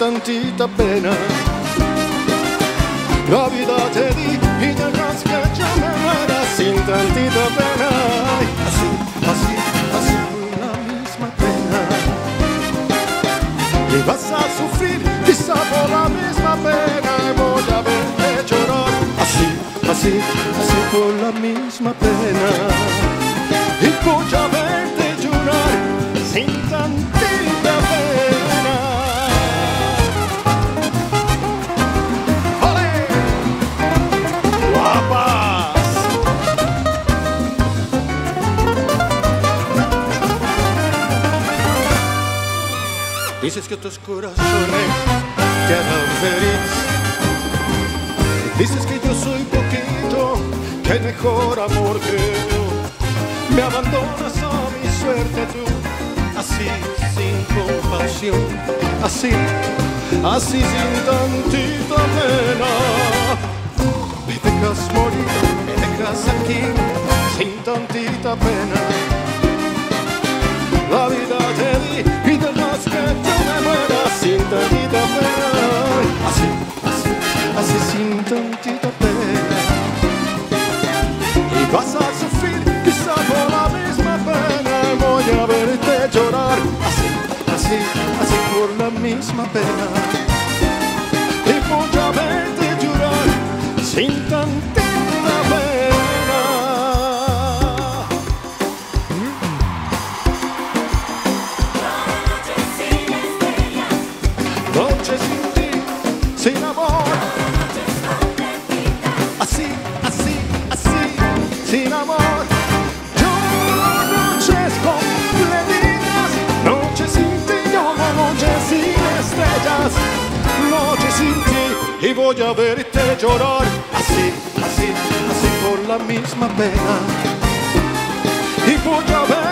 tantita pena. La vida te di y dejas que yo me muera sin tantita pena. Así, así, así por la misma pena. Y vas a sufrir quizá por la misma pena. Y voy a verte llorar. Así, así, así por la misma pena. Y voy a verte llorar sin tantita pena. ¡Ole! ¡Guapas! Dices que tus corazones te harán feliz. Dices que yo soy poquito, que el mejor amor que yo. Me abandonas a mi suerte tú, así sin compasión, así, así sin tantita pena. Me dejas morir, me dejas aquí, sin tantita pena. La vida te di y dejas que yo me muera sin tantita pena. Así, así, así sin tantita pena. Y vas a sufrir quizá por la misma pena. Voy a verte llorar así, así, así por la misma pena. Y voy a verte llorar sin tantita pena. Noche sin estrellas, Noche sin ti, sin amor. noches completitas, Así, así, así, sin amor. Yo noches completitas, noches sin ti, yo noches sin estrellas, noches sin ti, y voy a verte llorar. Así, así, así por la misma pena. Y voy a ver